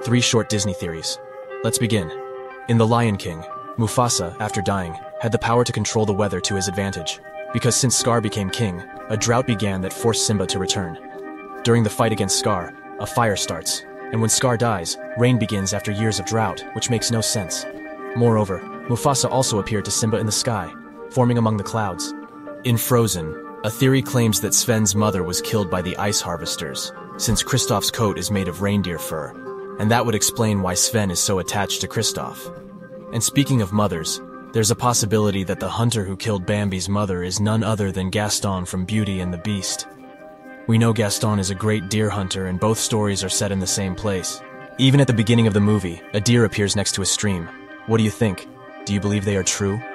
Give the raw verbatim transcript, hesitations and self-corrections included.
Three short Disney theories. Let's begin. In The Lion King, Mufasa, after dying, had the power to control the weather to his advantage, because since Scar became king, a drought began that forced Simba to return. During the fight against Scar, a fire starts, and when Scar dies, rain begins after years of drought, which makes no sense. Moreover, Mufasa also appeared to Simba in the sky, forming among the clouds. In Frozen, a theory claims that Sven's mother was killed by the ice harvesters, since Kristoff's coat is made of reindeer fur, and that would explain why Sven is so attached to Kristoff. And speaking of mothers, there's a possibility that the hunter who killed Bambi's mother is none other than Gaston from Beauty and the Beast. We know Gaston is a great deer hunter, and both stories are set in the same place. Even at the beginning of the movie, a deer appears next to a stream. What do you think? Do you believe they are true?